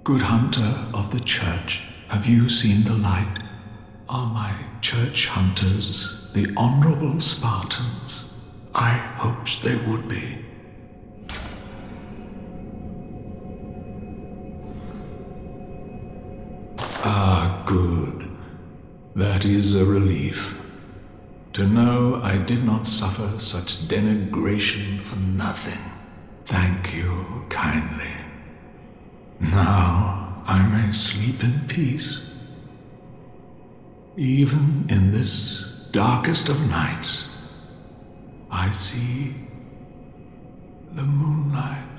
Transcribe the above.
Good hunter of the church, have you seen the light? Are my church hunters the honorable Spartans? I hoped they would be. Ah, good. That is a relief. To know I did not suffer such denigration for nothing. Thank you kindly. Now I may sleep in peace. Even in this darkest of nights, I see the moonlight.